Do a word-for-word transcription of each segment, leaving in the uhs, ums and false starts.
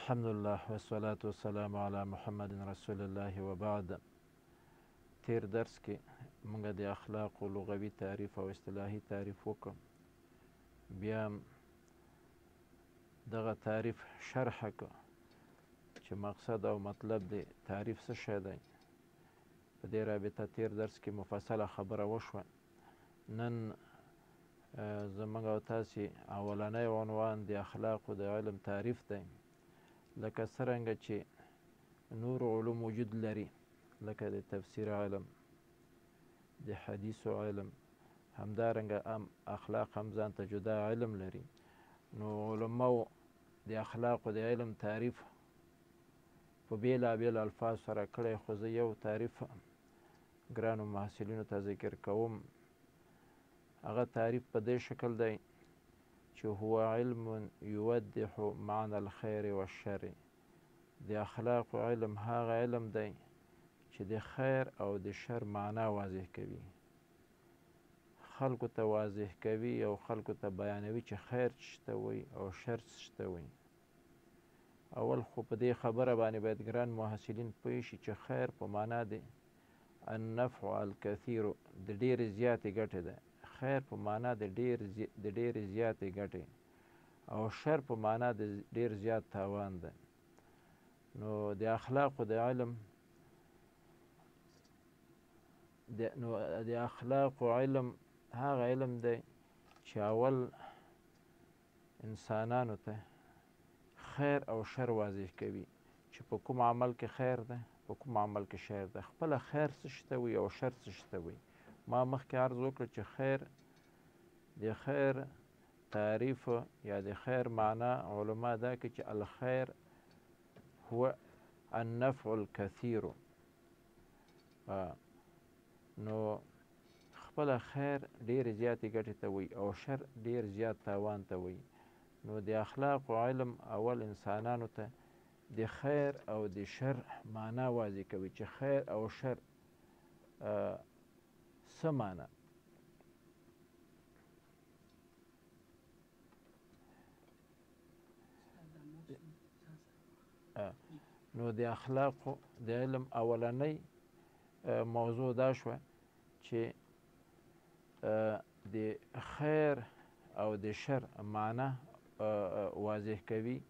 الحمدلله والصلاة والسلام علی محمد رسول الله و بعد. تیر درس کې موږ د اخلاقو لغوي تعریف او اصطلاحي تعریف وکړ. بیا دغه تعریف شرح کړ چې مقصد او مطلب د تعریف څه شی دی. په دې رابطه تیر درس کې مفصله خبره وشوه. نن زموږ او تاسې اولنی عنوان د اخلاقو د علم تعریف دی، لکه څرنګه چې نور علوم وجود لري، لکه د تفسیر علم، د حدیثو علم، همدارنګه هم اخلاق هم ځان ته جدا علم لري. نو علماو د اخلاقو د علم تعریف په بېلابېلو الفاظو سره کړی، خو زه یو تعریف ګرانو محصلینو ته ذکر کوم. هغه تعریف په دې شکل دی چې هو علم یوضح معنى الخیر والشر. د اخلاقو علم هغه علم دی چې د خیر او د شر معنا واضح کوي، خلکو ته واضح کوي او خلکو ته بیانوي چې خیر څه ته وایي او شر څه ته وایي. اول خو په دې خبره باندې باید ګران محصلین پوه شي چې خیر په معنا دی النفع الکثیر، د ډېرې زیاتې ګټې ده. خیر په معنا د ډېرې زیاتې ګټې، او شر په معنا د ډېر زیات تاوان ده. نو د اخلاقو د علم نو د اخلاقو علم هغه علم دی چې اول انسانانو ته خیر او شر واضح کوي، چې په کوم عمل کې خیر ده، په کوم عمل کې شر ده، خپله خیر څه شته وي او شر څه شته وي. ما مخکې عرض وکړه چې خیر د خیر تعریف یا د خیر معنا علما دا کوي چې الخیر هو النفع الکثیر. نو خپله خیر ډېرې زیاتې ګټې ته وایي او شر ډېر زیات تاوان ته وایي. نو د اخلاقو علم اول انسانانو ته د خیر او د شر معنا واضح کوي چې خیر او شر څه معنا. نو د اخلاقو د علم اولنۍ موضوع دا شوه چې د خیر او د شر معنا واضح کوي،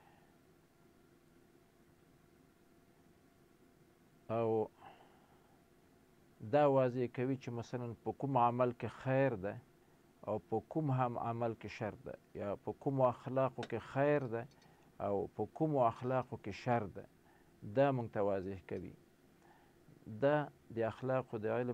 او دا واضح کوي چې مثلا په کوم عمل کې خیر ده او په کوم هم عمل کې شر ده، یا په کوم اخلاقو کې خیر ده او په کوم اخلاقو کې شر ده. دا موږ ته واضح کوي. دا د اخلاقو د علم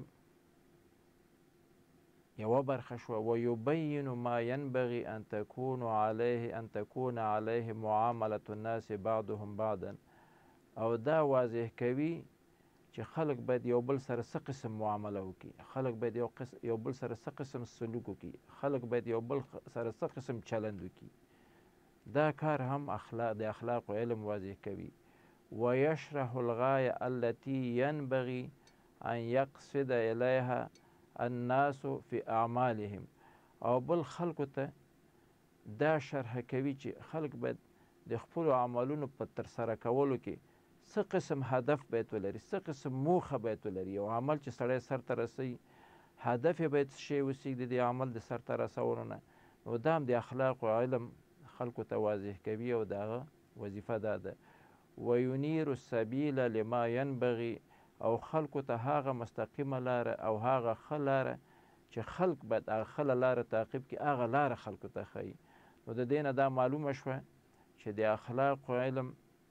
یوه برخه شوه. ویبین ما ینبغي ان تکون علیه ان تکون علیه معاملة الناس بعضهم بعضا. او دا واضح کوي چې خلک باید یو بل سره څه قسم معامله وکړي، خلک باید یو, یو بل سره څه قسم سلوک وکړي، خلک باید یو بل سره څه قسم چلند وکړي. دا کار هم اخلاق د اخلاقو علم واضح کوي. ویشرح الغایه التي ینبغي ان یقصد الیها الناس فی اعمالهم. او بل خلکو ته دا شرح کوي چې خلک باید د خپلو عملونو په ترسره کولو کې څه قسم هدف باید ولري، څه قسم موخه باید ولري. یو عمل چې سړی سرته رسوي، هدف یې باید څه شی اوسي د دې عمل د سرته رسولو نه. نو دا هم د اخلاقو علم خلکو ته واضح کوي، او د هغه وظیفه دا ده. وینیر السبیل لما ینبغي. او خلکو ته هغه مستقیمه لاره او هغه ښه لاره چې خلک باید هغه ښه لاره تعقیب کړي، هغه لاره خلکو ته ښیي. نو د دې نه دا معلومه شوه چې د اخلاقو علم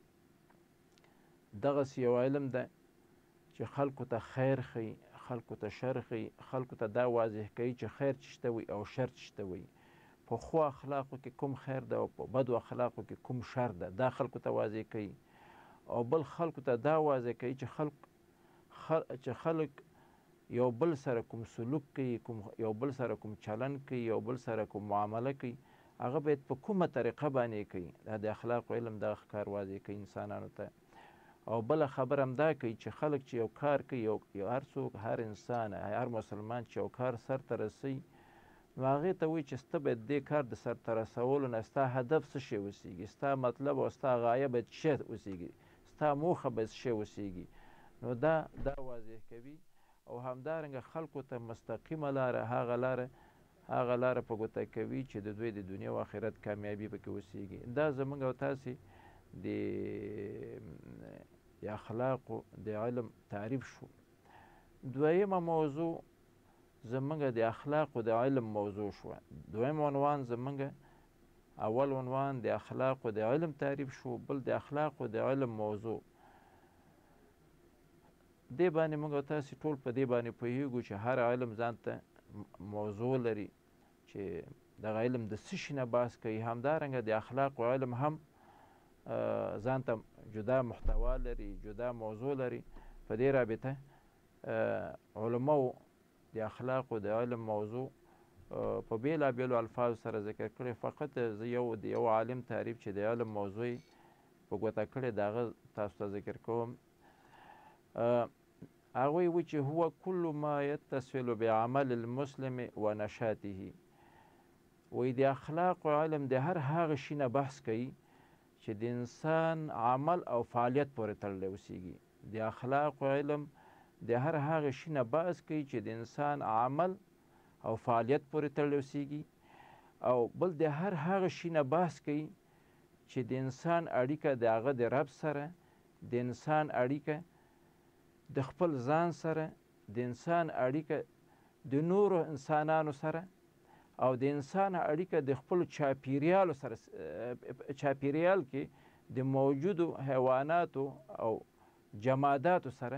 دغسې یو علم ده چې خلکو ته خیر ښیي، خلکو ته شر ښیي، خلکو ته دا واضح کوي چې خیر څه شته وي او شر څه شته وي. په ښو اخلاقو کې کوم خیر ده او په بدو اخلاقو کې کوم شر ده، دا خلکو ته واضح کوي. او بل خلکو ته دا واضح کوي چې خلک چې خلک یو بل سره کوم سلوک کوي، کوم یو بل سره کوم چلن کوي، یو بل سره کوم معامله کوي، هغه باید په کومه طریقه باندې کوي. دا د اخلاقو علم دغه کار واضح کوي انسانانو ته. او بله خبره هم دا کوي چې خلک چې یو کار کوي، یو هر څوک، هر انسان، هر مسلمان چې یو کار سرته رسوي، نو هغې ته وایي چې ته باید دې کار د سرته رسولو نه ستا هدف څه شی اوسېږي، ستا مطلب او ستا غایه باید څه اوسېږي، ستا موخه باید څه اوسېږي. نو دا دا واضح کوي او همدارنګه خلکو ته مستقیمه لاره هغه لاره هغه لاره په ګوته کوي چې د دوی د دنیا او آخرت کامیابي پکې اوسېږي. دا زموږ او تاسې د د اخلاقو د علم تعریف شو. دویمه موضوع زموږ د اخلاقو د علم موضوع شوه. دویم عنوان زموږ اول عنوان د اخلاقو د علم تعریف شو، بل د اخلاقو د علم موضوع. دې باندې موږ او تاسې ټول په دې باندې پوهېږو چې هر علم ځان ته موضوع لري چې دغه علم د څه شي نه بحث کوي. همدارنګه د اخلاقو علم هم ځان ته جدا محتوا لري، جدا موضوع لري. په دې رابطه علماو د اخلاقو د علم موضوع په بېلابېلو الفاظو سره ذکر کړی. فقط زه یو د یو عالم تعریف چې د علم موضوع په ګوته کړی د هغه تاسو ته ذکر کوم. هغوی وایي چې هو کل ما یتصل بعمل المسلم و نشاطه. وایي د اخلاقو علم د هر هغه شي نه بحث کوي چې د انسان عمل او فعالیت پورې تړلی اوسېږي. د اخلاقو علم د هر هغه شي نه بحث کوي چې د انسان عمل او فعالیت پورې تړلی اوسېږي، او بل د هر هغه شي نه بحث کوي چې د انسان اړیکه د هغه د رب سره، د انسان اړیکه د خپل ځان سره، د انسان اړیکه د نورو انسانانو سره، او د انسان اړیکه د خپلو چاپیریالو سره، چاپیریال کې د موجودو حیواناتو او جماداتو سره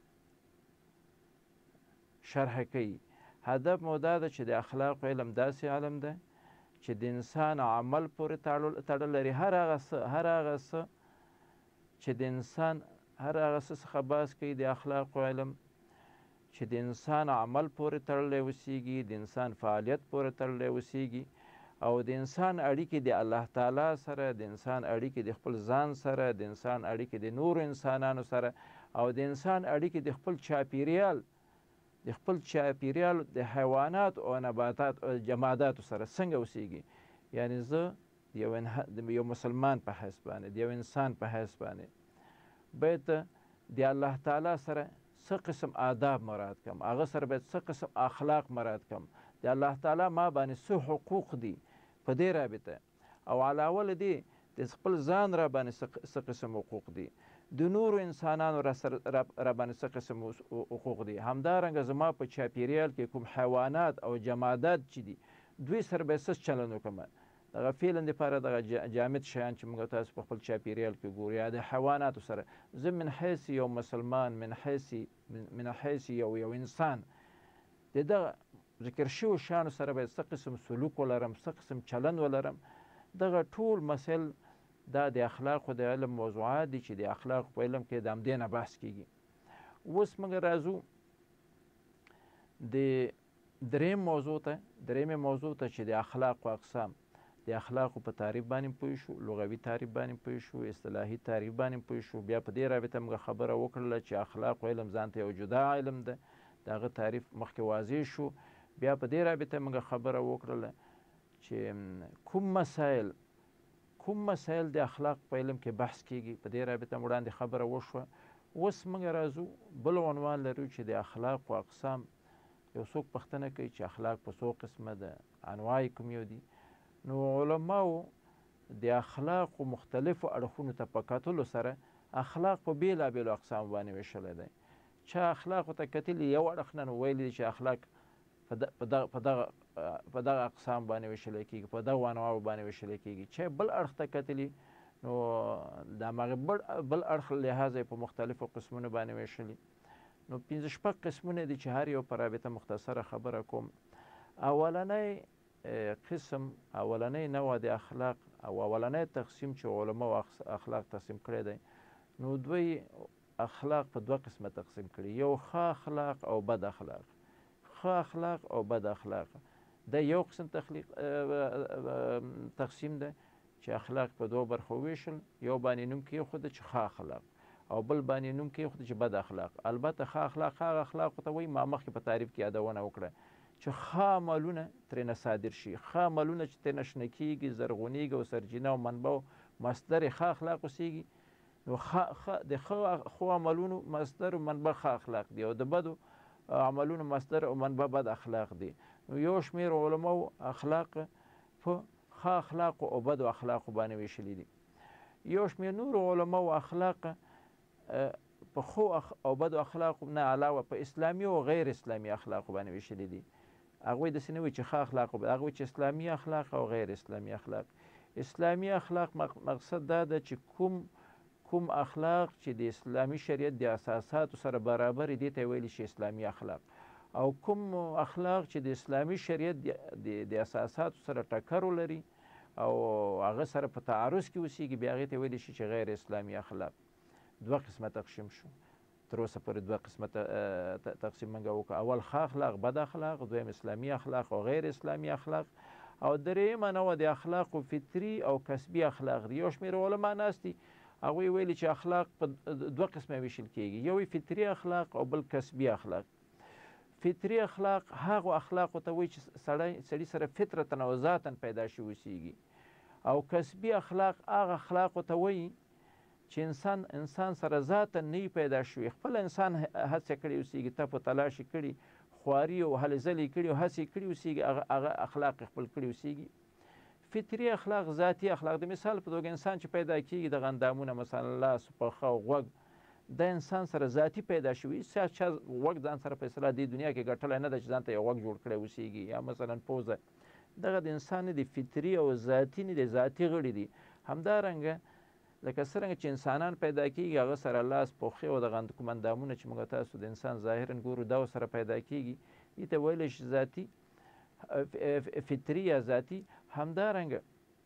شرح کوي. هدف مو دا ده چې د اخلاقو علم داسې علم ده چې د انسان عمل پورې تړل لري. هر هغه څه هر هغه څه چې د انسان هر هغه څه څخه بحث کوي د اخلاقو علم چې د انسان عمل پورې تړلی اوسېږي، د انسان فعالیت پورې تړلی اوسېږي، او د انسان اړیکې د الله تعالی سره، د انسان اړیکې د خپل ځان سره، د انسان اړیکې د نورو انسانانو سره، او د انسان اړیکې د خپل چاپیریال د خپل چاپیریال د حیوانات او نباتات او جماداتو سره څنګه اوسېږي. یعنې زه یو یو مسلمان په حیث باندې، د یو انسان په حیث باندې باید د الله تعالی سره څه قسم آداب مراعات کړم، هغه سره باید څه قسم اخلاق مراعات کړم، د الله تعالی ما باندې څه حقوق دي په دې رابطه، او علاوه له دې د خپل ځان را باندې څه قسم حقوق دي، د نورو انسانانو را باندې څه قسم حقوق دي. همدارنګه زما په چاپیریال کې کوم حیوانات او جمادات چې دي دوی سره باید څه چلند وکړم. دغه فعلا دپاره دغه جامد شیان چې موږ تاسو په خپل چاپیریال کې ګورو، یا د حیواناتو سره، زه من حیث یو مسلمان، من حیث من حیث یو یو انسان د دغه ذکر شویو شیانو سره باید څه قسم سلوک ولرم، څه قسم چلند ولرم. دغه ټول مسایل دا د اخلاقو د علم موضوعات دي چې د اخلاقو په علم کې د همدې نه بحث کیږي. اوس موږ راځو د دریم موضوع ته، دریمې موضوع ته چې د اخلاقو اقسام. د اخلاقو په تعریف باندې پوه شو، لغوي تعریف باندې پوه شو، اصطلاحي تعریف باندې پوه شو. بیا په دې رابطه موږ خبره وکړله چې اخلاقو علم ځان ته یو جدا علم ده، د هغه تعریف مخکې واضح شو. بیا په دې رابطه موږ خبره وکړله چې کوم مسایل کوم مسایل د اخلاق په علم کې بحث کیږي، په دې رابطه وړاندې خبره وشوه. اوس موږ راځو بل عنوان لرو چې د اخلاقو اقسام. یو څوک پوښتنه کوي چې اخلاق په څو قسمه ده، انواع یې کوم یو دي. نو علماو د اخلاقو مختلفو اړخونو ته په کتلو سره اخلاق په بېلابېلو اقسامو باندې ویشلی دی. چا اخلاقو ته کتلي یو اړخ نه، نو ویلي دي چې اخلاق په دغه په دغه اقسام باندې ویشلی کېږي، په دغو انواعو باندې ویشلی کېږي. چا بل اړخ ته کتلي، نو د هماغې بل اړخ لحاظه په مختلفو قسمونو باندې ویشلي. نو پنځه شپږ قسمونه دي چې هر یو په رابطه مختصره خبره کوم. اولنی قسم، اولنی نوع د اخلاق او اولنی تقسیم چې علماو اخلاق تقسیم کړی دی، نو دوی اخلاق په دوه قسمه تقسیم کړي، یو ښه اخلاق او بد اخلاق. ښه اخلاق او بد اخلاق دا یو قسم تقسیم ده چې اخلاق په دوه برخو وویشل. یو باندې نوم کېښوده چې ښه اخلاق، او بل باندې نوم کېښوده چې بد اخلاق. البته ښه اخلاق هغه اخلاقو ته وایي ما مخکې په تعریف کې یادونه وکړه چې ښه عملونه ترېنه صادر شي، ښه عملونه چې ترېنه شنه کېږي، زرغونېږي او سرچینه او منبع او مصدر یې ښه اخلاق اوسېږي. نو د ښو عملونو مصدر او منبع ښه اخلاق دي او د بدو عملونو مصدر او منبع بد اخلاق دي. نو یو شمېر علماو اخلاق په ښه اخلاقو او بدو اخلاقو باندې ویشلي دي. یو شمېر نورو علماو اخلاق په ښو او بدو اخلاقو نه علاوه په اسلامي او غیر اسلامي اخلاقو باندې ویشلي دي. هغوی داسې نه وایي چې ښه اخلاق، هغوی چې اسلامي اخلاق او غیر اسلامي اخلاق. اسلامي اخلاق مقصد دا ده چې کوم کوم اخلاق چې د اسلامي شریعت د اساساتو سره برابر دي ته ویلی شي اسلامي اخلاق، او کوم اخلاق چې د اسلامي شریعت د اساساتو سره ټکر ولري او هغه سره په تعارض کې اوسېږي بیا هغې ته ویلی شي چې غیر اسلامي اخلاق. دوه قسمه تقسیم شو. تر اوسه پورې دوه قسمه تقسیم موږ وکړو. اول ښه اخلاق، بد اخلاق، دویم اسلامي اخلاق او غیر اسلامي اخلاق، او درېیمه نوع د اخلاقو فطري او کسبي اخلاق دي. یو شمېر علما ناست دي هغوی ویلي چې اخلاق په دوه قسمه ویشل کېږي، یو یې فطري اخلاق او بل کسبي اخلاق. فطري اخلاق هغو اخلاقو ته وایي چې سړی سره فطرتا او ذاتا پیدا شوي اوسېږي، او کسبي اخلاق هغه اخلاقو ته وایي چې انسان انسان سره ذاتا نه پیدا شوي، خپل انسان هڅه کړې اوسېږي، تپ و تلاش یې کړي، خواري او هلې ځلې کړي او هڅې کړي اوسېږي، هغه اخلاق خپل کړي اوسېږي. فطري اخلاق ذاتي اخلاق، د مثال په توګه انسان چې پیدا کېږي دغه اندامونه مثلا لاس، پښه او غوږ، د انسان سره ذاتي پیدا شوي. چا غوږ ځان سره په اصطلاح دې دنیا کې ګټلی نه ده چې ځان ته یو غوږ جوړ کړی اوسېږي، یا مثلا پوزه، دغه د انسان نه د فطري او ذاتي نه د ذاتي غړي دي. همدارنګه لکه څرنګه چې انسانان پیدا کېږي هغه سره لاس، پښې او دغه کوم اندامونه چې موږ تاسو د انسان ظاهرا ګورو دا سره پیدا کېږي، دې ته ویلی شي ذاتي فطري یا ذاتي. همدارنګه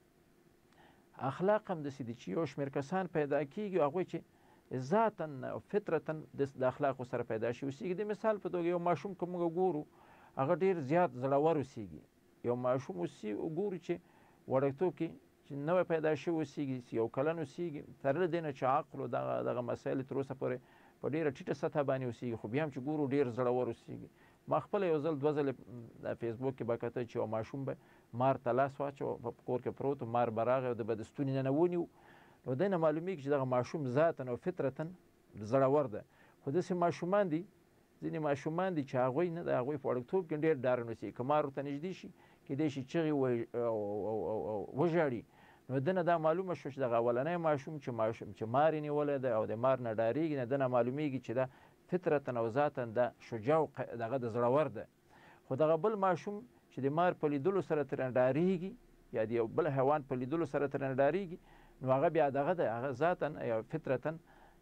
اخلاق هم داسې دي چې یو شمېر کسان پیدا کېږي هغوی چې ذاتا او فطرتا د اخلاقو سره پیدا شي اوسېږي. د مثال په توګه یو ماشوم که موږ ګورو هغه ډېر زیات زړور اوسېږي. یو ماشوم ګورو چې وړکتوب کې چې نوی پیدا شوی اوسېږي، یو کلن اوسېږي، تر له دې نه چې عقل او دغه دغه مسایل تر اوسه پورې په ډېره ټیټه سطحه باندې اوسېږي، خو بیا هم چې ګورو ډېر زړور اوسېږي. ما خپله یو ځل دوه ځلې د فیسبوک کې به کته چې یو ماشوم به مار ته لاس واچوه، په کور کې پروت و، مار به راغی او د به د ستوني نه نه ونیو. نو دی نه معلومېږي چې دغه ماشوم ذاتا او فطرتا زړور ده. خو داسې ماشومان دي، ځینې ماشومان دي چې هغوی نه د هغوی په وړکتوب کې ډېر ډارن اوسېږي، که مار ورته نږدې شي کیدای شي چغې وژاړي. نو ده نه دا معلومه شوه چې دغه اولنی ماشوم چې ماشوم چې مار یې نیولی دی او د مار نه ډارېږي، نه ده نه معلومېږي چې دا فطرتا او ذاتا د شجاع دغه د زړور ده. خو دغه بل ماشوم چې د مار په لیدلو سره ترېنه ډارېږي یا د یو بل حیوان په لیدلو سره ترېنه ډارېږي، نو هغه بیا دغه ده، هغه ذاتا یا فطرتا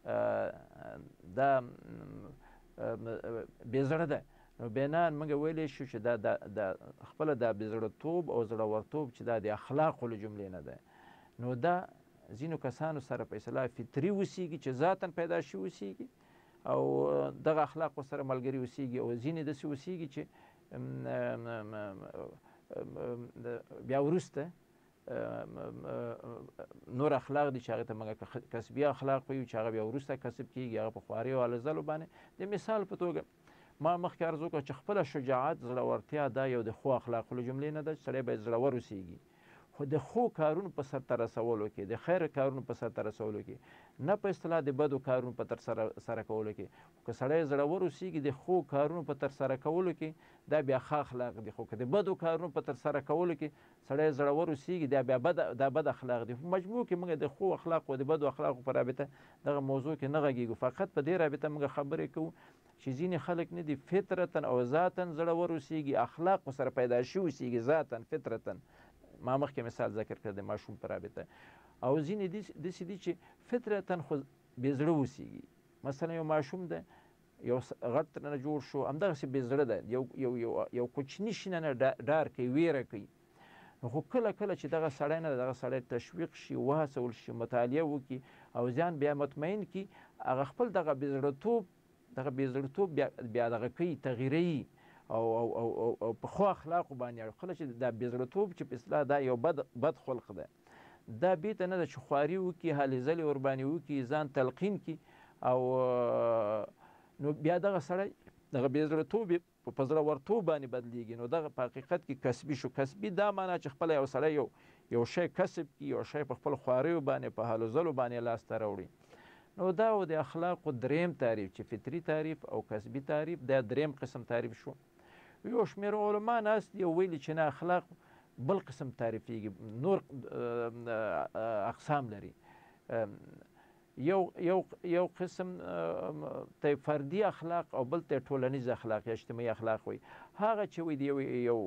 دا بې زړه ده. نو بنا موږ ویلی شو چې دا د خپله دا بې زړهتوب او زړورتوب چې دا د اخلاقو له جملې نه ده. نو دا ځینو کسانو سره په اصطلاح فطري اوسېږي چې ذاتا پیدا شوي اوسېږي او دغه اخلاقو سره ملګري اوسېږي، او ځینې داسې اوسېږي چې بیا وروسته نور اخلاق دي چې هغې ته موږ کسبي اخلاق وایو چې هغه بیا وروسته کسب کېږي، هغه په خوارۍ او هلو ځلو باندې. د مثال په توګه ما مخکې عرض وکړه چې خپله شجاعت، زړورتیا دا یو د ښو اخلاقو له جملې نه ده چې سړی باید زړور اوسېږي، خو د ښو کارونو په سرته رسولو کې، د خیر کارونو په سرته رسولو کې، نه په اصطلاح د بدو کارونو په ترسره کولو کې. که سړی زړور اوسېږي د ښو کارونو په ترسره کولو کې دا بیا ښه اخلاق دي، خو که د بدو کارونو په ترسره کولو کې سړی زړور اوسېږي دا بیا بد دا بد اخلاق دي. په مجموع کې موږ د ښو اخلاقو او د بدو اخلاقو په رابطه دغه موضوع کې نه غږېږو، فقط په دې رابطه موږ خبرې کوو چې ځینې خلک نه دي فطرتا او ذاتا زړور اوسېږي، اخلاقو سره پیدا شوي اوسېږي ذاتا فطرتا. ما مخکې مثال ذکر کړ د ماشوم په رابطه. او ځینې داسې دي چې فطرتا خو بې زړه اوسېږي. مثلا یو ماشوم ده، یو غټ ترنه جوړ شو، همدغسې بې زړه ده، یو یو یو کوچني شي نه ډار کوي، ویره کوي. خو کله کله چې دغه سړی نه دغه سړی تشویق شي، وهڅول شي، مطالعه وکړي او ځان بیا مطمئن کړي، هغه خپل دغه بې زړهتوب دغه بې زړهتوب بیا دغه کوي، تغیروي او او او په ښو اخلاقو باندې. کله چې دا بې زړهتوب چې په اصطلاح دا یو بد بد خلق ده، دا بېته نه ده چې خواري وکړي، هلې ځلې ورباندې وکړي، ځان تلقین کړي، او نو بیا دغه سړی دغه بې زړهتوب په زړه ورتوب باندې بدلیږي، نو دغه په حقیقت کې کسبي شو. کسبي دا معنا چې خپله یو سړی یو یو شی کسب کړي، یو شی په خپل خواریو باندې په هلو ځلو باندې لاسته راوړي. نو دا و د اخلاقو دریم تعریف چې فطري تعریف او کسبي تعریف، دا دریم قسم تعریف شو. یو شمېر علما ناست دي او ویلي چې نه اخلاق بل قسم تعریفېږي، نور اقسام لري. یو یو یو قسم ته فردي اخلاق او بل ته ټولنیز اخلاق یا اجتماعي اخلاق وي. هغه چې وي د یو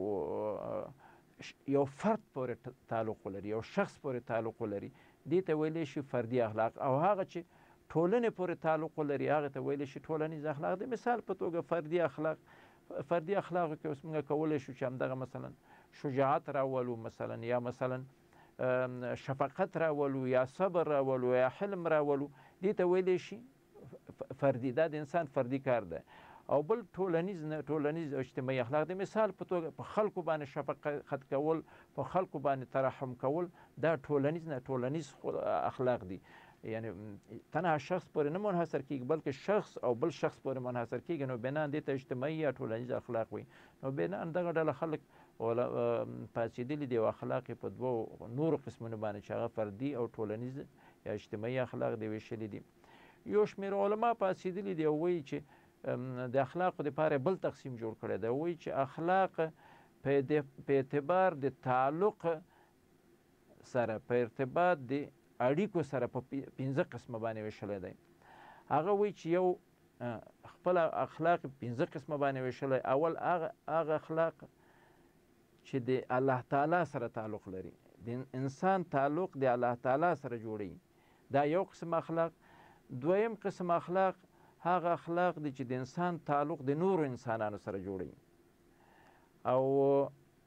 یو فرد پورې تعلق ولري، یو شخص پورې تعلق ولري، دې ته ویلی شي فردي اخلاق. او هغه چې ټولنې پورې تعلق ولري هغه ته ویلی شي ټولنیز اخلاق. د مثال په توګه فردي اخلاق فردي اخلاقو کې اوس موږ کولی شو چې همدغه مثلا شجاعت راولو، مثلا یا مثلا شفقت راولو، یا صبر راولو، یا حلم راولو، دې ته ویلی شي فردي. دا د انسان فردي کار ده. او بل ټولنیز نه ټولنیز او اجتماعي اخلاق د مثال په توګه په خلکو باندې شفقت کول، په خلکو باندې ترحم کول، دا ټولنیز نه ټولنیز اخلاق دي. یعنی تنها شخص پورې نه منحصر کېږي بلکې شخص او بل شخص پورې منحصر کېږي. نو بنان دې ته اجتماعي یا ټولنیز اخلاق وي. نو بنان دغه ډله خلک پاڅېدلي دي او اخلاق یې په دوو نورو قسمونو باندې چې هغه فردي او ټولنیز یا اجتماعي اخلاق دې ویشلي دي. یو شمېر علما پاڅېدلي دي او وایي چې د اخلاقو دپاره بل تقسیم جوړ کړی دی. وایي چې اخلاق په اعتبار د تعلق سره، په ارتباط د اړیکو سره په پنځه قسمه باندې ویشلی دی. هغه وایي چې یو خپل اخلاق پنځه قسمه باندې ویشلی. اول هغه اخلاق چې د الله تعالی سره تعلق لري، د انسان تعلق د الله تعالی سره جوړوي، دا یو قسم اخلاق. دویم قسم اخلاق هغه اخلاق دی چې د انسان تعلق د نورو انسانانو سره جوړوي. او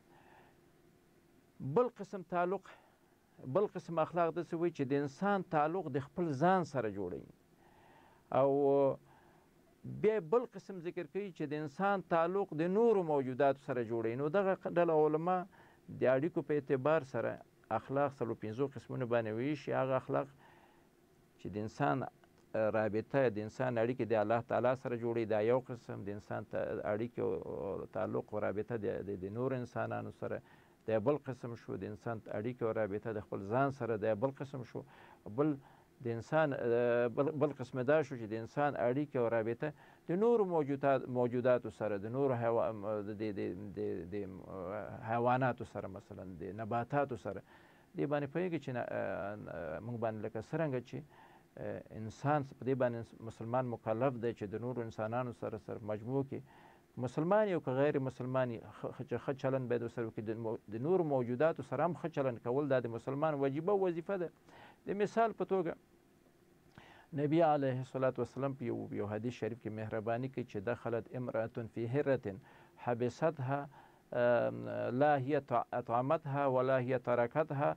بل قسم تعلق بل قسم اخلاق داسې وایي چې د انسان تعلق د خپل ځان سره جوړوي. او بیا بل قسم ذکر کوي چې د انسان تعلق د نورو موجوداتو سره جوړوي. نو دغه ډله علما د اړیکو په اعتبار سره اخلاق څلور پنځو قسمونو باندې ویشي. هغه اخلاق چې د انسان رابطه، د انسان اړیکې د الله تعالی سره جوړوي، دا یو قسم. د انسان اړیکې او تعلق او رابطه د نورو انسانانو سره، دا بل قسم شو. د انسان اړیکې او رابطه د خپل ځان سره، دا بل قسم شو. بل د انسان بل قسم دا شو چې د انسان اړیکې او رابطه د نورو موجوداتو سره، د نورو د حیواناتو سره، مثلا د نباتاتو سره. دې باندې پوهېږي چې موږ باندې لکه څرنګه چې انسان په دې باندې مسلمان مکلف دی چې د نورو انسانانو سره سره مجموع کې مسلمان یو که غیر مسلمان چې ښه چلند باید ورسره وکړي. د نورو موجوداتو سره هم ښه چلند کول دا د مسلمان واجبه وظیفه ده. د مثال په توګه نبی علیه الصلاة والسلام په یو حدیث شریف کې مهرباني کوي چې دخلت امرأة فی هرة حبستها لا هي اطعمتها ولا هي تركتها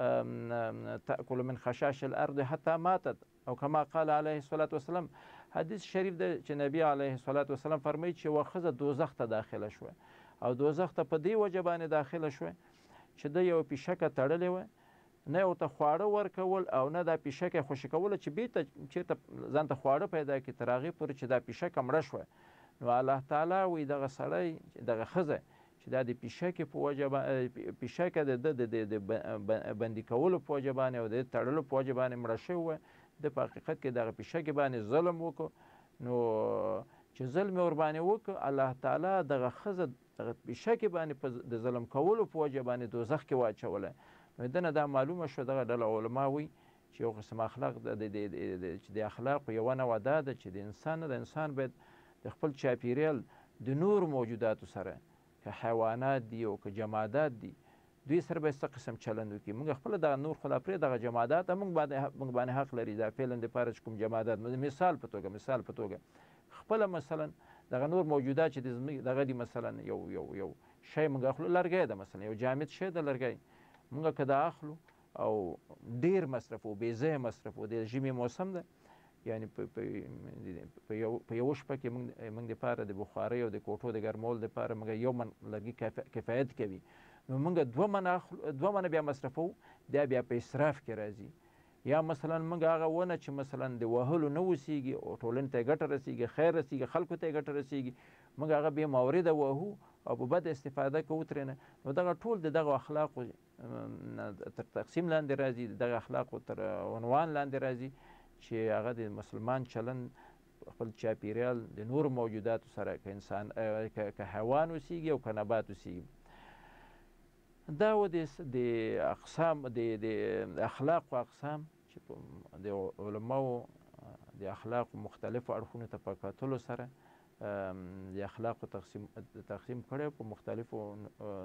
تأكل من خشاش الارض حتى ماتت، او کما قال علیه الصلاة والسلام. حدیث شریف ده چې نبی علیه الصلاة والسلام فرمایي چې یوه ښځه دوزخ ته داخله شوه، او دوزخ ته په دې وجه باندې داخله شوه چې ده یوه پیشکه تړلې وه، نه یې ورته خواړه ورکول او نه دا پیشکه یې خوشي کوله چې بېرته چېرته ځان ته خواړه پیدا کړي تر هغې پورې چې دا پیشکه مړه شوه. نو الله تعالی وایي دغه سړی دغه ښځه چې دا د پیشکې په وجه باندې پیشکه د ده د بندي کولو په وجه باندې او د تړلو په وجه باندې مړه شوې وه، د په حقیقت کې دغه پیشکې باندې ظلم وکړو. نو چې ظلم یې ورباندې وکړو، الله تعالی دغه ښځه دغه پیشکې باندې په د ظلم کولو په وجه باندې دوزخ کې واچوله. نو دنه دا معلومه شوه دغه ډله علما وایي چې یو قسم اخلاق چې د اخلاقو یوه نوعه دا ده چې د انسان نه د انسان باید د خپل چاپېریال د نورو موجوداتو سره، که حیوانات دي او که جمادات دي، دوی سره به څه قسم چلند وکړي. موږ خپله دغه نور خو لا پرېږده، دغه جمادات موږ باندې حق لري دا فعلا دپاره چې کوم جمادات مثال په توګه مثال په توګه خپله مثلا دغه نور موجودات چې د زموږ دغه دي، مثلا یو یو یو شی موږ اخلو، لرګی ده مثلا یو جامد شی ده لرګی، موږ که دا اخلو او ډېر مصرفو، بې ځایه مصرفو، د ژمي موسم ده، یعنی په یوه شپه کې موږ دپاره د بخارۍ او د کوټو د ګرمولو دپاره موږ یو من لرګي کفایت کوي. نو موږ دوه منه دوه منه بیا مصرفوو، دا بیا په اسراف کې راځي. یا مثلا موږ هغه ونه چې مثلا د وهلو نه اوسېږي او ټولنې ته یې ګټه رسېږي، خیر رسېږي، خلکو ته یې ګټه رسېږي، موږ هغه بې مورده وهو او په بده استفاده کوو ترېنه، نو دغه ټول د دغو اخلاقو تر تقسیم لاندې راځي، د دغه اخلاقو تر عنوان لاندې راځي چې هغه د مسلمان چلند خپل چاپېریال د نورو موجوداتو سره که انسان که حیوان اوسیږي او که نبات اوسیږي. دا و د اقسام د اخلاقو اقسام چې د علماو د اخلاقو مختلفو اړخونو ته په کتلو سره د اخلاقو تقسیم تقسیم کړی په مختلفو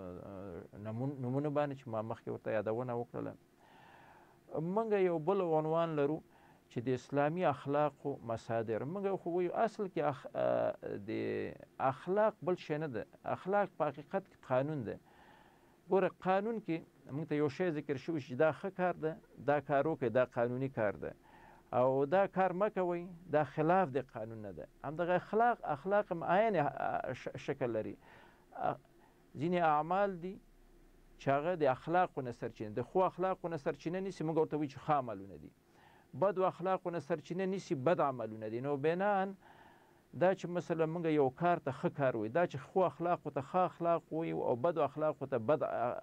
نومونو باندې چې ما مخکې ورته یادونه وکړله. موږ یو بل عنوان لرو چې د اسلامي اخلاقو مصادر. موږ خو وایو اصل کې اخ د اخلاق بل شی نه ده، اخلاق په حقیقت کې قانون ده. ګوره قانون کې موږ ته یو شی ذکر شوی چې دا ښه کار ده، دا کار وکړئ، دا قانوني کار ده، او دا کار مه کوئ، دا خلاف د قانون نه ده. همدغه اخلاق اخلاق هم عین شکل لري. ځینې اعمال دي چې هغه د اخلاقو نه سرچینه د ښو اخلاقو نه سرچینه نیسي، موږ ورته وایو چې ښه عملونه دي. بدو اخلاقو نه سرچینه نیسي، بد عملونه دي. نو بناً دا چې مثلا موږ یو کار ته ښه کار وایو، دا چې ښو اخلاقو ته ښه اخلاق وایو او بدو اخلاقو ته بد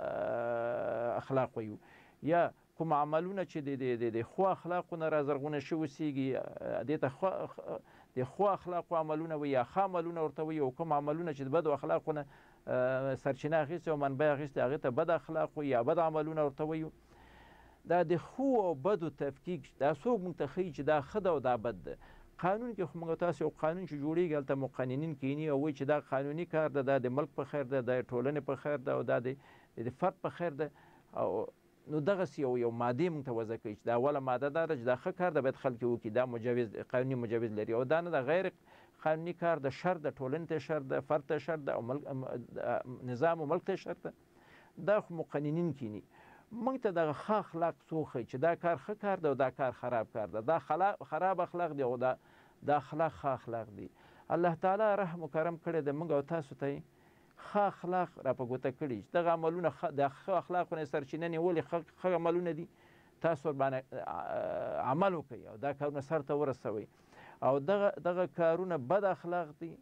اخلاق وایو، یا کوم عملونه چې د ښو اخلاقو نه رازرغونه شوي اوسېږي دې ته د ښو اخلاقو عملونه وایي یا ښه عملونه ورته وایي، او کوم عملونه چې د بدو اخلاقو نه سرچینه اخیستې او منبع اخیستې هغې ته بد اخلاق وایي یا بد عملونه ورته وایو. دا د ښو او بدو تفکیک دا څوک موږ ته ښیي چې دا ښه ده او دا بد ده. قانون کې خو موږ تاسو یو قانون چې جوړېږي هلته مقننین کیني او وایي چې دا قانوني کار ده، دا د ملک په خیر ده، دا د ټولنې په خیر ده او دا د فرد په خیر ده. او نو دغسې یو یو مادې موږ ته وضع کوي چې دا اوله ماده دا ده چې دا ښه کار ده باید خلک یې وکړي، دا مجوز قانوني مجوز لري، او دا نه د غیر قانوني کار د شر ده، ټولنې ته شر ده، فرد ته شر ده او نظام او ملک ته شر ده. دا خو مقننین کیني. موږ ته دغه ښه اخلاق څوک ښیي چې دا کار ښه کار ده او دا کار خراب کار ده، دا خراب اخلاق دی او دا دا اخلاق ښه اخلاق دی. الله تعالی رحم و کرم کړی د موږ او تاسو ته ښه اخلاق را په ګوته کړي چې دغه عملونه د ښه اخلاقو نه سرچینه نیولې ښه عملونه دي، تاسو ورباندې عمل وکړئ او دا کارونه سرته ورسوئ. او دغه دغه کارونه بد اخلاق دي،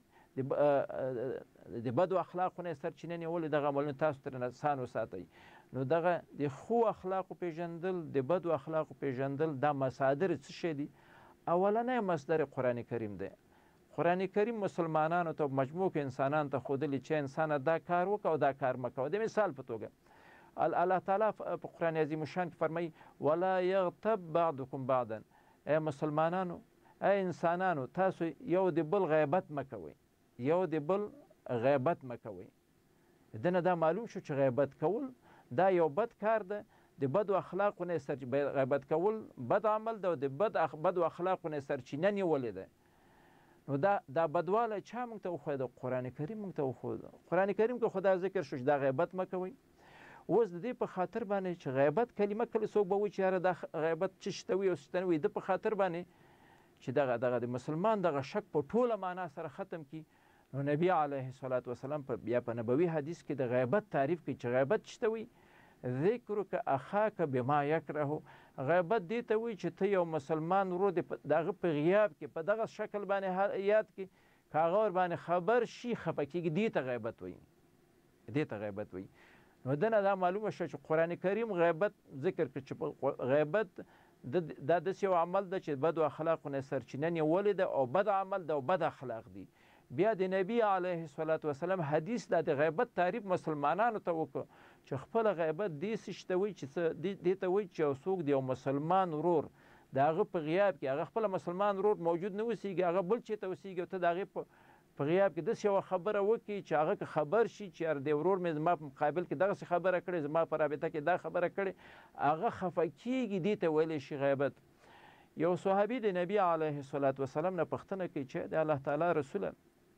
د بدو اخلاقو نه سرچینه نیولې دغه عملونه تاسو ترې سان وساتئ. نو دغه د ښو اخلاقو پیژندل، د بدو اخلاقو پیژندل، دا مصادر څه شی دي؟ اولنی مصدر قرآن کریم دی. قرآن کریم مسلمانانو ته مجموع کې انسانانو ته ښودلي چې انسانه دا کار وکړه او دا کار مه کوه. د مثال په توګه الله تعالی په قرآن عظیم الشان کې فرمایي ولا یغتب بعضکم بعضا. ای مسلمانانو، ای انسانانو، تاسو یو د بل غیبت مه کوئ، یو د بل غیبت مه کوئ. دنه دا معلوم شو چې غیبت کول دا یو بد کار ده، د بدو اخلاقو نه غیبت کول بد عمل ده او د بدو اخلاقو نه سرچینه نیولې ده. نو دا دا بدوالی چا موږ ته وښوده؟ قرآن کریم موږ ته وښوده. قرآن کریم کې خو دا ذکر شو چې دا غیبت مه کوئ. اوس د دې په خاطر باندې چې غیبت کلمه کله څوک به وایي چې یاره دا غیبت څه شته وي او څه نه وي، د په خاطر باندې چې دغه دغه د مسلمان دغه شک په ټوله معنا سره ختم کړي، نو نبي علیه الصلاة وسلام په بیا په نبوي حدیث کې د غیبت تعریف کوي چې غیبت شته وي ذکرک اخاک بما یکره. غیبت دې ته وایي چې ته یو مسلمان ورور د هغه په غیاب کې په دغه شکل باندې یاد کړي، که هغه ورباندې خبر شي خفه کېږي، دې ته غیبت وایي، دې ته غیبت وایي. نو دنه دا معلومه شوه چې قرآن کریم غیبت ذکر کړي چې غیبت دا داسې یو عمل ده چې بدو اخلاقو نه سرچینه نیولې ده او بد عمل ده او بد اخلاق دي. بیا د نبی علیه الصلاة وسلام حدیث دا د غیبت تعریف مسلمانانو ته وکړو چې خپله غیبت داسې شته وایي چې څه دې ته وایي چې یو څوک د یو مسلمان ورور د هغه په غیاب کې، هغه خپله مسلمان ورور موجود نه اوسېږي، هغه بل چېرته اوسېږي او ته د هغې په غیاب کې داسې یوه خبره وکړي چې هغه که خبر شي چې یاره د ورور مې زما په مقابل کې دغسې خبره کړې، زما په رابطه کې دا خبره کړې، هغه خفه کېږي، دې ته ویلی شي غیبت. یو صحابي د نبي علیه الصلاة وسلام نه پوښتنه کوي چې د الله تعالی رسوله،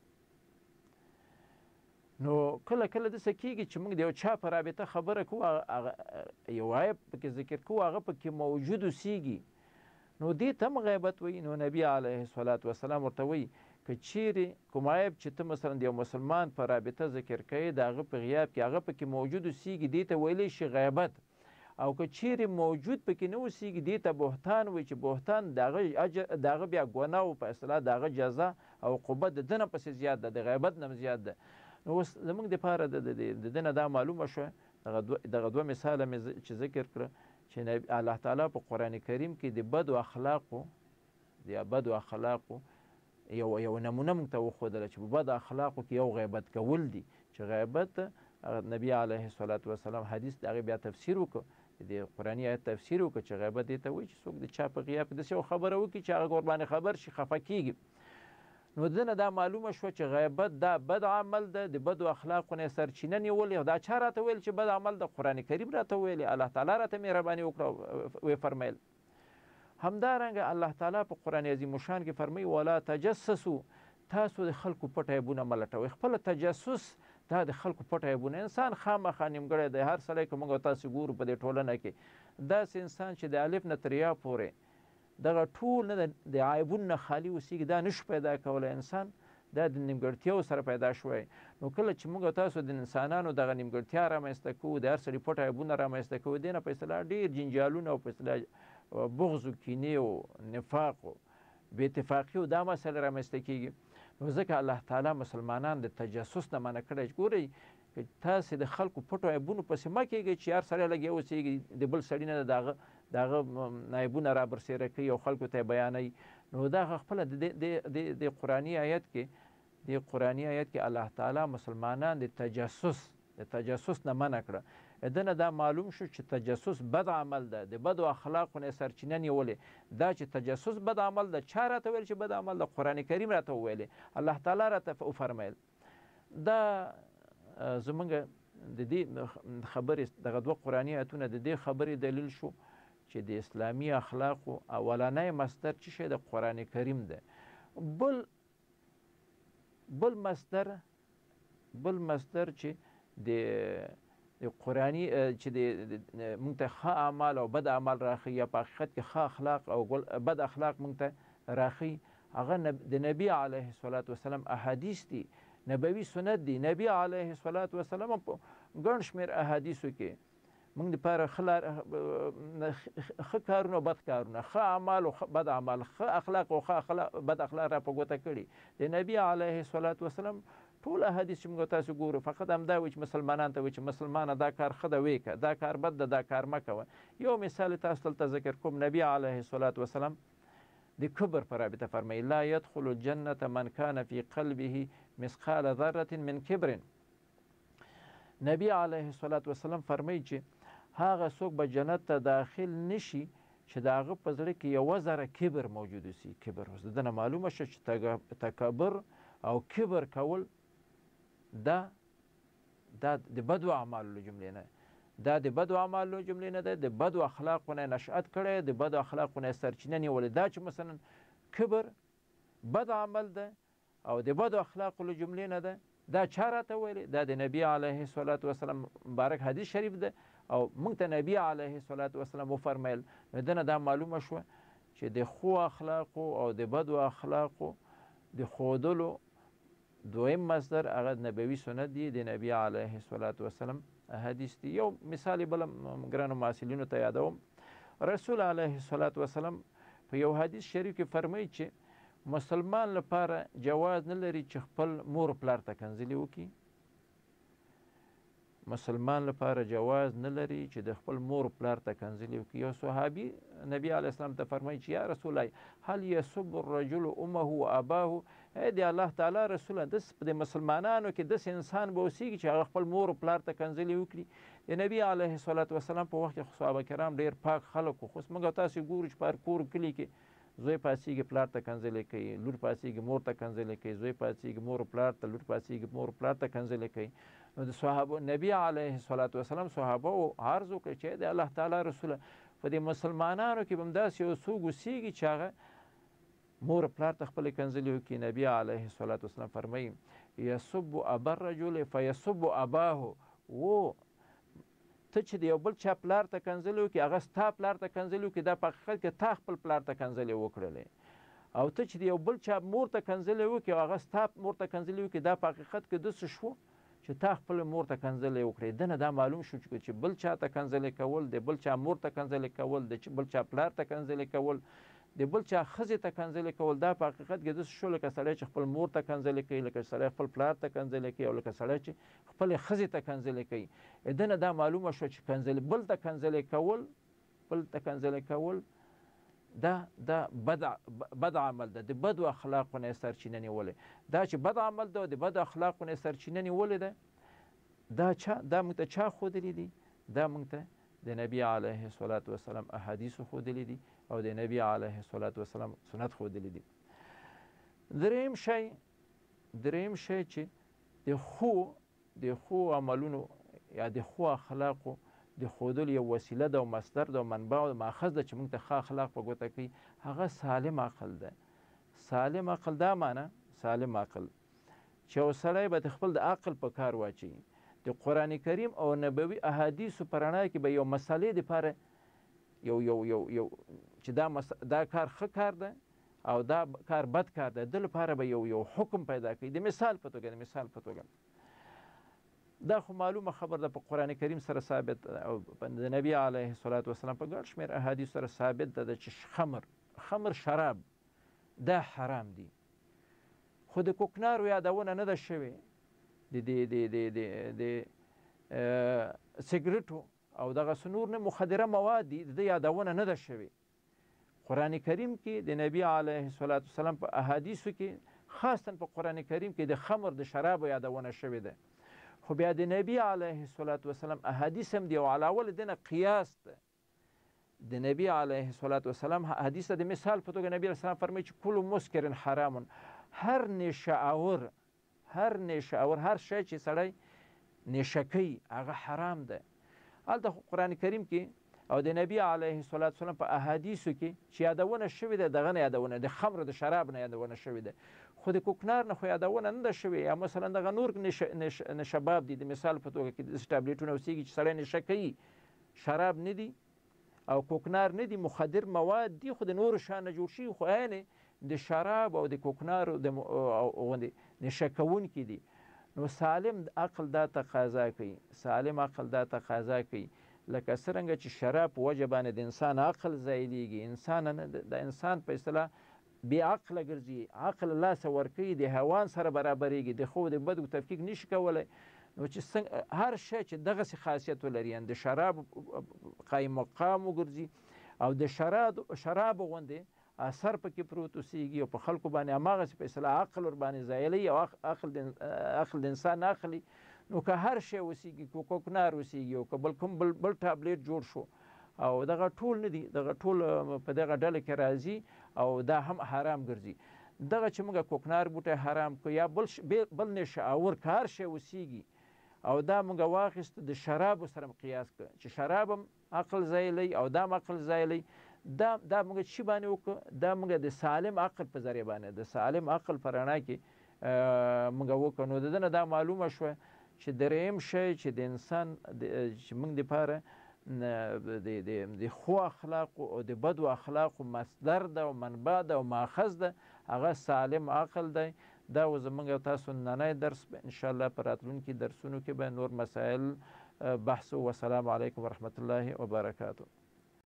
نو کله کله داسې کېږي چې موږ د یو چا په رابطه خبره کوو، یو عیب پکې ذکر کوو، هغه پکې موجود اوسېږي، نو دې ته هم غیبت وایي. نو نبي علیه الصلاة وسلام ورته وایي که چیرې کوم عیب چې ته مثلا د یو مسلمان په رابطه ذکر کوې د هغه په غیاب کې هغه پکې موجود اوسېږي، دې ته ویلی شي غیبت. او که چیرې موجود پکې نه اوسېږي دې ته بهتان وایي چې بهتان د هغه د هغه بیا ګناه او په اصطلاح د هغه جزا او عقوبت د ده نه پسې زیات ده، د غیبت نه زیات ده. نو اوس زموږ دپاره د ده نه دا معلومه شوه، دغه دوه مثاله مې چې ذکر کړه چې الله تعالی په قرآن کریم کې د بدو اخلاقو د بدو اخلاقو یو یو نمونه موږ ته وښودله چې په بدو اخلاقو کې یو غیبت کول دي، چې غیبت نبی علیه الصلاة والسلام حدیث د هغې بیا تفسیر وکړو، د قرآني آیت تفسیر وکړو چې غیبت دې ته وایي چې څوک د چا په غیاب کې داسې یو خبره وکړي چې هغه ورباندې خبر شي خفه کېږي. نو ده نه دا معلومه شوه چې غیبت دا بد عمل ده، د بدو اخلاقو نه سرچینه نیولې. دا چا راته ویل چې بد عمل ده؟ قرآن کریم راته ویلې، الله تعالی راته مهرباني وکړه ویې فرمیل. همدارنګه الله تعالی په قرآن عظیم الشان کې فرمایي ولا تجسسو، تاسو د خلکو پټ عیبونه مه لټوئ. خپله تجسس دا د خلکو پټ عیبونه، انسان خامخا نیمګړی دی. هر سړی که موږ تاسو ګورو په دې ټولنه کې داسې انسان چې د الف نه تر یا پورې دغه ټول نه د عیبونو نه خالي اوسېږي، دا نشو پیدا کولی انسان، دا د نیمګړتیاو سره پیدا شوی. نو کله چې موږ تاسو د انسانانو دغه نیمګړتیا رامنځته کوو، د هر سړي پټ عیبونه رامنځته کوو، دې نه په اصطلاح ډېر جنجالونه او په اصطلاح بغض و کینې او نفاق او بې اتفاقي او دا مسله رامنځته کېږي. نو ځکه الله تعالی مسلمانان د تجسس نه منع کړی. ګورئ که تاسې د خلکو پټو عیبونو پسې مه کېږئ چې هر سړی لږ یو اوسېږي، د بل سړي نه د هغه د هغه عیبونه را برسېره کوي او خلکو ته یې بیانوي. نو دا خپله د قرآني آیت کې د قرآني آیت کې الله تعالی مسلمانان د تجسس د تجسس نه منع کړه. ده نه دا معلوم شو چې تجسس بد عمل ده، د بدو اخلاقو نه سرچینه نیولې. دا چې تجسس بد عمل ده، چا راته ویل چې بد عمل ده؟ قرآن کریم راته وویلې، الله تعالی راته وفرمیل. دا زمونږ د دې خبرې دغه دوه قرآني آیتونه د دې خبرې دلیل شو چې د اسلامي اخلاقو اولنی مصدر څه شی د قرآن کریم ده. بل بل مصدر بل مصدر چې د د قرآني چې د موږ ته ښه اعمال او بد اعمال راښیي، یا په حقیقت کې ښه اخلاق او بد اخلاق موږ ته راښیي، هغه د نبي علیه الصلاة والسلام احادیث دي، نبوي سنت دي. نبي علیه الصلاة والسلام په ګڼ شمېر احادیثو کې موږ دپاره ښه کارونه او بد کارونه، ښه اعمال او بد اعمال، ښه اخلاق او ښه بد اخلاق را په ګوته کړي. د نبي علیه الصلاة والسلام ټول احادیث چې موږ تاسو ګورو فقط همدا وایي چې مسلمانانو ته وایي چې مسلمانه دا کار ښه ده ویې که، دا کار بد ده دا کار مه کوه. یو مثال تاسو دلته ذکر کوم، نبي علیه الصلاة والسلام د کبر په رابطه فرمایي لا یدخل الجنة من کان فی قلبه مثقال ذره من کبر. نبی علیه الصلاة والسلام فرمایي چې هغه څوک به جنت ته داخل نشي چې د هغه په زړه کې یوه ذره کبر موجود اوسي. کبر اوس د ده نه معلومه شوه چې تکبر او کبر کول دا دا د بدو اعمالو له جملې نه دا د بدو اعمالو له جملې نه ده، د بدو اخلاقو نه نشأت کړی، د بدو اخلاقو نه سرچینه نیولې. دا چې مثلا کبر بد عمل ده او د بدو اخلاقو له جملې نه ده، دا چا راته ویلې؟ دا د نبي علیه الصلاة والسلام مبارک حدیث شریف ده او موږ ته نبي علیه الصلاة والسلام وفرمیل. نو ده نه دا معلومه شوه چې د ښو اخلاقو او د بدو اخلاقو د ښودلو دویم مصدر هغه نبوي سنت دی، د نبي علیه الصلاة والسلام حدیث دی. یو مثال بل ګرانو محصلینو ته یادوم، رسول علیه الصلاة والسلام په یو حدیث شریف کې فرمایي چې مسلمان لپاره جواز نه لري چې خپل مور پلار ته کنځلې وکړي. مسلمان لپاره جواز نه لري چې د خپل مور پلار ته کنځلې وکړي. یو صحابي نبی علیه السلام ته فرمایي چې یا رسول الله هل یسب الرجل امه و اباه؟ ای د الله تعالی رسوله داسې په د مسلمانانو کې داسې انسان به اوسېږي چې هغه خپل مور پلار ته کنځلې وکړي. د نبي علیه الصلاة والسلام په وخت کې صحابه کرام ډېر پاک خلک وو، خو اوس موږ تاسې ګورو چې په هر کور کلي کې زوی پاڅېږي پلار ته کنځلې کوي، لور پاڅېږي مور ته کنځلې کوي، زوی پاڅېږي مور پلار ته، لور پاڅېږي مور پلار ته کنځلې کوي. نو د صحابه نبي علیه الصلاة والسلام صحابه عرض وکړ چې د الله تعالی رسوله په دې مسلمانانو کې به همداسې یو څوک اوسېږي چې هغه مور پلار ته خپلې کنځلې وکړي. نبي علیه الصلاة والسلام فرمایي یسب ابا الرجل فیسب اباه. و ته چې د یو بل چا پلار ته کنځلې وکړي هغه ستا پلار ته کنځلې وکړي، دا په حقیقت کې تا خپل پلار ته کنځلې وکړلې. او ته چې د یو بل چا مور ته کنځلې وکړي هغه ستا مور ته کنځلې وکړي، دا په حقیقت کې داسې شو چې تا خپل مور ته کنځلې وکړې، دنه دا معلوم شو چې بل چا ته کنځلې کول، د بل چا مور ته کنځلې کول، د بل چا پلار ته کنځلې کول، د بل چا ښځې ته کنځلې کول، دا په حقیقت کې داسې شو لکه سړی چې خپل مور ته کنځلې کوي، لکه سړی خپل پلار ته کنځلې کوي، او لکه سړی چې خپلې ښځې ته کنځلې کوي. دنه دا معلومه شوه چې کنځلې بل ته کنځلې کول بل ته کنځلې کول دا دا بد بد عمل ده، د بدو اخلاقو نه یې سرچینه نیولې. دا چې بد عمل ده او د بدو اخلاقو نه یې سرچینه نیولې ده، دا چا دا موږ ته چا ښودلي دي؟ دا موږ ته د نبي علیه الصلاة والسلام احادیثو ښودلي دي او د نبي علیه الصلاة والسلام سنت ښودلي دي. دریم شی دریم شی چې د ښو د ښو عملونو یا د ښو اخلاقو د ښودلو یو وسیله ده او مصدر ده او منبع او ماخذ ده چې موږ ته ښه اخلاق په ګوته کوي، هغه سالم عقل ده. سالم عقل دا معنی سالم عقل چې یو سړی به د خپل د عقل په کار واچوي، د قرآن کریم او نبوي احادیثو په رڼا کې به یو مسئلې دپاره یو یو یو یو چې دا دا کار ښه کار ده او دا کار بد کار ده، د لپاره به یو یو حکم پیدا کوي. د مثال په توګه د مثال په توګه دا خو معلومه خبر ده، په قرآن کریم سره ثابت او د نبي علیه الصلاة والسلام په ګڼ شمېر احادیث سره ثابت ده چې خمر خمر شراب دا حرام دي. خو د کوکنارو یادونه نه ده شوې، د د د د د د سګرټو او دغسې نور نه مخدره مواد دي، د ده یادونه نه ده شوې. قرآن کریم کې د نبي علیه الصلاة والسلام په احادیثو کې خاصتا په قرآن کریم کې د خمر د شرابو یادونه شوې ده. خو بیا د نبي علیه الصلاة والسلام احادیث هم دي او علاوه له دې نه قیاس ده. د نبي علیه الصلاة والسلام حدیث د مثال په توګه نبي علیه السلام فرمایي چې کل مسکر حرام، هر نیشه اور هر نیشه اور هر شی چې سړی نیشه کوي هغه حرام ده. هلته خو قرآن کریم کې او د نبي علیه الصلاة والسلام په احادیثو کې چې یادونه شوې ده، دغه نه یادونه د خمر د شراب نه یادونه شوې ده، خو د کوکنار نه خو یادونه نه ده شوې. یا مثلا دغه نور نشباب دي، د مثال په توګه کې داسې ټابلیټونه اوسېږي چې سړی نشه کوي، شراب نه دي او کوکنار نه دي، مخدر مواد دي، خو د نورو شان نه جوړ شوي، خو عین د شراب او د کوکنارو د غوندې نشه کوونکي دي. نو سالم عقل دا تقاضا کوي، سالم عقل دا تقاضا کوي لکه څرنګه چې شراب په وجه باندې د انسان عقل ځایلیږي، انسان د انسان په اصطلاح بې عقله ګرځي، عقل لاسه ورکوي، د حیوان سره برابرېږي، د ښو د بدو تفکیک نشي کولی. نو چې څنګه هر شی چې دغسې خاصیت ولري، د شراب قایم مقام وګرځي او د شرابو غوندې اثر پکې پروت اوسېږي او په خلکو باندې هماغسې په اصطلاح عقل ورباندې ځایلوي او عقل د انسان اخلي. نو که هر شی اوسېږي، که کوکنار اوسېږي او که بل کوم بل بل ټابلیټ جوړ شو، او دغه ټول نه دي، دغه ټول په دغه ډله کې راځي او دا هم حرام ګرځي. دغه چې موږ کوکنار بوټی حرام کړو یا بل بل نشه آور که هر شی اوسېږي او دا موږ واخیسته د شرابو سره قیاس کړه چې شراب هم عقل ځایلی او دا هم عقل ځایلی، دا دا موږ چې باندې وکړو، دا موږ د سالم عقل په ذریعه باندې د سالم عقل په رڼا کې موږ وکړو. نو د ده نه دا معلومه شوه چې دریم شی چې د انسان چې موږ دپاره د ښو اخلاقو او د بدو اخلاقو مصدر ده او منبع ده او ماخذ ده، هغه سالم عقل دی. دا و زموږ او تاسو نننی درس به انشاءالله په راتلونکي درسونو کې به نور مسایل بحث. والسلام علیکم ورحمة الله وبرکاته.